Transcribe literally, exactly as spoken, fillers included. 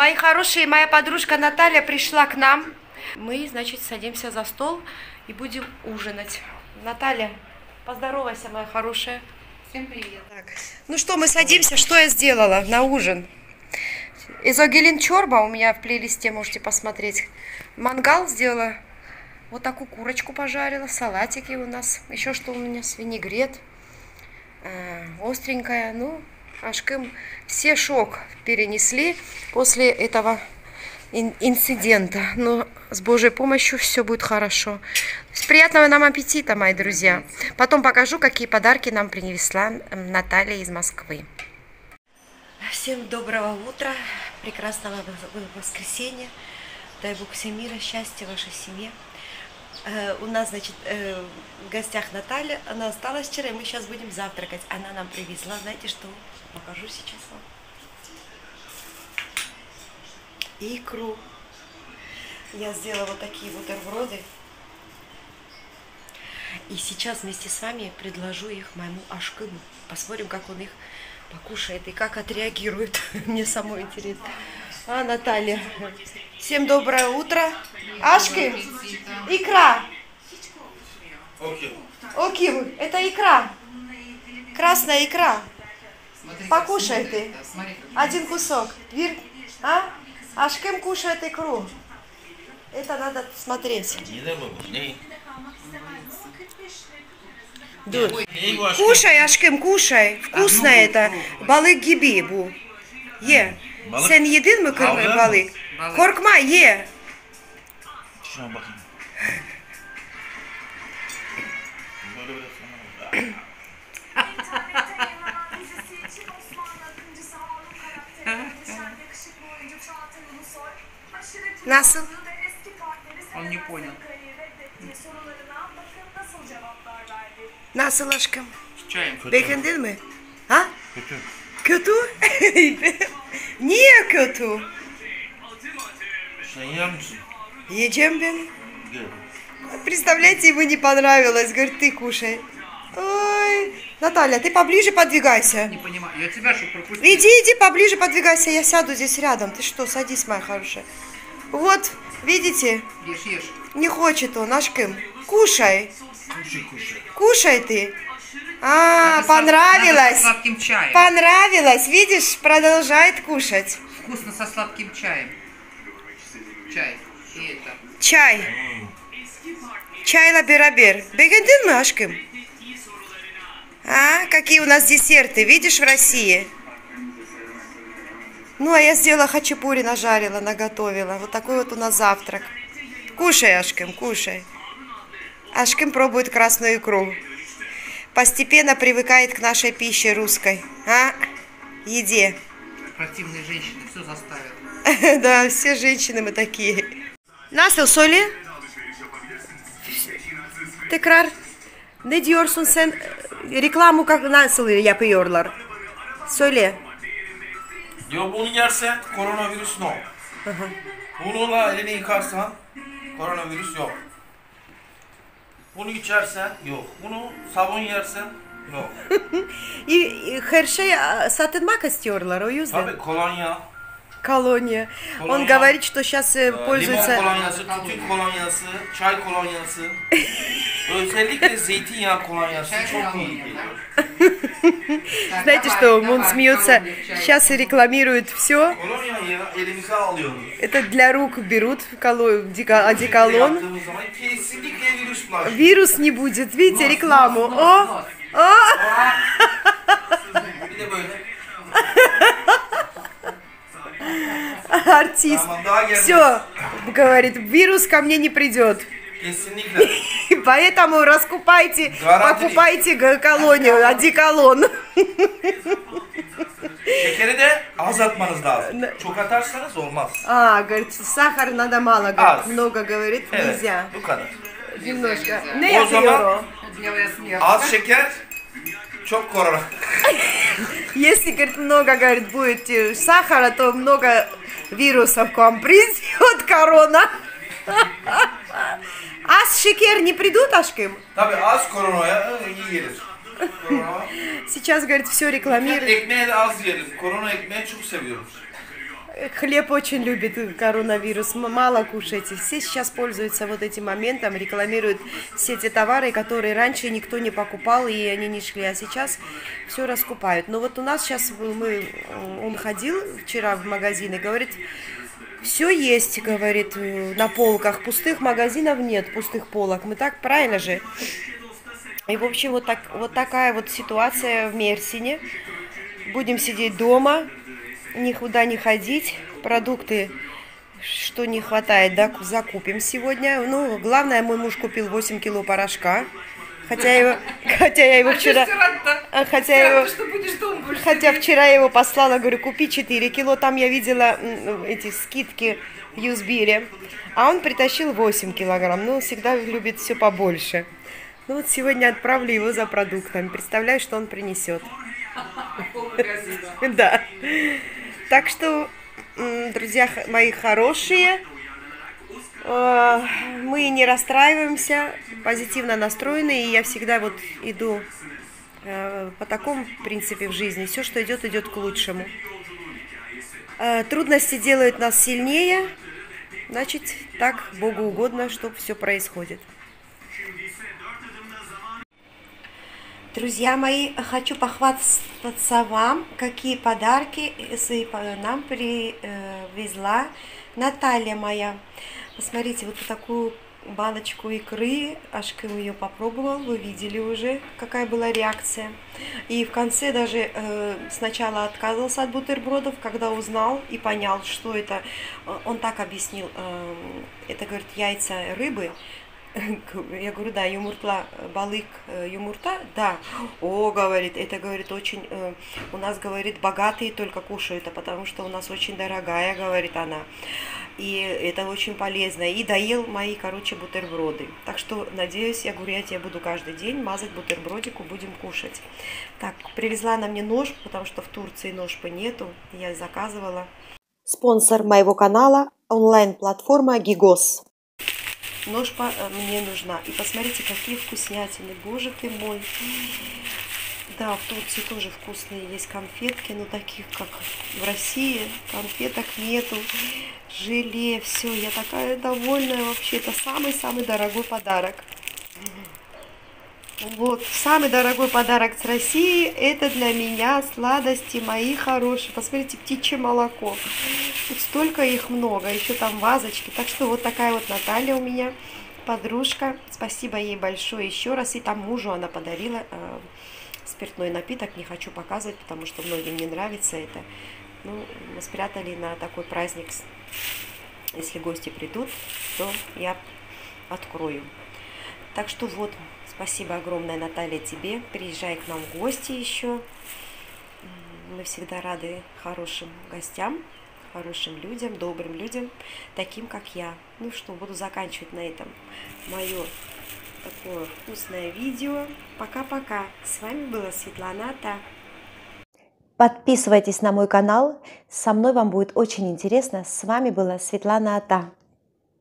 Мои хорошие, моя подружка Наталья пришла к нам. Мы, значит, садимся за стол и будем ужинать. Наталья, поздоровайся, моя хорошая. Всем привет. Так. Ну что, мы садимся. Что я сделала на ужин? Изогелин чорба у меня в плейлисте, можете посмотреть. Мангал сделала. Вот такую курочку пожарила. Салатики у нас. Еще что у меня? Винегрет. Э, остренькая. Ну, ашкым. Все шок перенесли после этого инцидента. Но с Божьей помощью все будет хорошо. Приятного нам аппетита, мои друзья. Потом покажу, какие подарки нам принесла Наталья из Москвы. Всем доброго утра, прекрасного воскресенья. Дай Бог всем мира, счастья вашей семье. Э, у нас, значит, э, в гостях Наталья. Она осталась вчера, и мы сейчас будем завтракать. Она нам привезла, знаете что? Покажу сейчас вам. Икру. Я сделала вот такие бутерброды. И сейчас вместе с вами предложу их моему Ашкыму. Посмотрим, как он их покушает и как отреагирует. Мне самой интересно. А, Наталья. Всем доброе утро. Ашкым, икра. Окей, это икра. Красная икра. Покушай ты. Один кусок. А? Ашкым кушает икру. Это надо смотреть. Dur. Кушай, Ашкым, кушай. Вкусно это. Balık gibi bu. Ye. Sen yedin mi kırmızı balık? Korkma, ye. Şuna bakayım. Nasıl? Он не понял. Nasıl aşkım? Чаем. Beğendin mi? Ha? Kötü. Kötü? Niye kötü? Sen yer misin? Yiyeceğim ben. Gel. Представляете, ему не понравилось. Говорит, ты кушай. Ой, Наталья, ты поближе подвигайся. Не понимаю. Я тебя что пропустил? Иди, иди, поближе подвигайся. Я сяду здесь рядом. Ты что, садись, моя хорошая. Вот, видите? Ешь, ешь. Не хочет он, Ашкым. Кушай. Kuşu kuşu. Кушай ты. А, Надо с- надо понравилось. со сладким чаем. Понравилось. Видишь, продолжает кушать. Вкусно со сладким чаем. Чай. И это. Чай. Чайла берабер. Beğendin mi aşkım? А, какие у нас десерты, видишь, в России? Ну, а я сделала хачапури, нажарила, наготовила. Вот такой вот у нас завтрак. Кушай, Ашкым, кушай. Ашкым пробует красную икру. Постепенно привыкает к нашей пище русской. А? Еде. Противные женщины все заставят. Да, все женщины мы такие. Nasıl söyle? Tekrar. Ne diyorsun sen? Reklamı kak- nasıl yapıyorlar? Söyle. Diyor bunu yersen koronavirüs no. Bununla elini yıkarsan koronavirüs yok. Bunu içersen yok. Bunu sabun yersen yok. И her şey satılmak istiyorlar o yüzden. Tabii kolonya, Колония. Он Колония. говорит, что сейчас э, limon пользуется... kolonyası, tütün kolonyası, çay kolonyası. Özellikle zeytinyağı kolonyası çok iyi geliyor. Знаете что, он смеется, сейчас рекламирует все. Kolonyayı elimize alıyoruz. Это для рук берут коло- дика- Böyle одеколон. yaptığımız zaman kesinlikle virüs bulaşıyor. Вирус не будет, видите, рекламу. О, о! Bir de böyle. Артист. Tamam, daha gelmez. Все, говорит, вирус ко мне не придет. Kesinlikle. И поэтому раскупайте, Гарантирую. покупайте г- колонию, одеколон. Şekeri de az atmanız lazım. Çok atarsanız olmaz. А, говорит, сахар надо мало, говорит, Аз. много, говорит, Evet, нельзя. bu kadar. Немножко. O Не yapıyor zaman- o. Белая смерть. Az şeker, çok korona. Если, говорит, много, говорит, будет э, сахара, то много вирусов к вам придет, корона. А с шекер не придут, Ашкым? Tabii az koronaya iyi gelir. Korona. Сейчас, говорит, все рекламирует. Ekmeğe de az yiyelim. Korona ekmeği çok seviyoruz. Хлеб очень любит коронавирус, мало кушайте. Все сейчас пользуются вот этим моментом, рекламируют все эти товары, которые раньше никто не покупал, и они не шли, а сейчас все раскупают. Но вот у нас сейчас, мы, он ходил вчера в магазин и говорит, все есть, говорит, на полках, пустых магазинов нет, пустых полок. Мы так, правильно же? И, в общем, вот, так, вот такая вот ситуация в Мерсине. Будем сидеть дома, никуда не ходить, продукты, что не хватает, да, закупим сегодня. Ну, главное, мой муж купил восемь кило порошка, хотя, его, хотя я его вчера... Хотя, его, хотя вчера я его послала, говорю, купи четыре кило, там я видела эти скидки в Юсбире, а он притащил восемь килограмм, ну, всегда любит все побольше. Ну, вот сегодня отправлю его за продуктами, представляю, что он принесет. Да. Так что, друзья мои хорошие, мы не расстраиваемся, позитивно настроены, и я всегда вот иду по такому принципу в жизни. Все, что идет, идет к лучшему. Трудности делают нас сильнее, значит, так Богу угодно, чтобы все происходит. Друзья мои, хочу похвастаться вам, какие подарки нам привезла Наталья моя. Посмотрите, вот такую баночку икры, Ашкин ее попробовал, вы видели уже, какая была реакция. И в конце даже э, сначала отказывался от бутербродов, когда узнал и понял, что это. Он так объяснил, э, это, говорит, яйца рыбы. Я говорю, да, юмуртла, балык юмурта, да. О, говорит, это, говорит, очень, э, у нас, говорит, богатые только кушают, а потому что у нас очень дорогая, говорит она. И это очень полезно. И доел мои, короче, бутерброды. Так что, надеюсь, я говорю, я тебе буду каждый день мазать бутербродику, будем кушать. Так, привезла она мне нож, потому что в Турции ножпы нету, я заказывала. Спонсор моего канала – онлайн-платформа Гигос. Ножпа мне нужна. И посмотрите, какие вкуснятины. Боже ты мой. Да, в Турции тоже вкусные есть конфетки, но таких, как в России, конфеток нету. Желе, все. Я такая довольная вообще. Это самый-самый дорогой подарок. Вот, самый дорогой подарок с России, это для меня сладости мои хорошие. Посмотрите, птичье молоко. Тут столько их много, еще там вазочки. Так что вот такая вот Наталья у меня, подружка. Спасибо ей большое еще раз. И там мужу она подарила э, спиртной напиток. Не хочу показывать, потому что многим не нравится это. Ну, мы спрятали на такой праздник. Если гости придут, то я открою. Так что вот. Спасибо огромное, Наталья, тебе. Приезжай к нам в гости еще. Мы всегда рады хорошим гостям, хорошим людям, добрым людям, таким, как я. Ну что, буду заканчивать на этом мое такое вкусное видео. Пока-пока. С вами была Светлана Ата. Подписывайтесь на мой канал. Со мной вам будет очень интересно. С вами была Светлана Ата.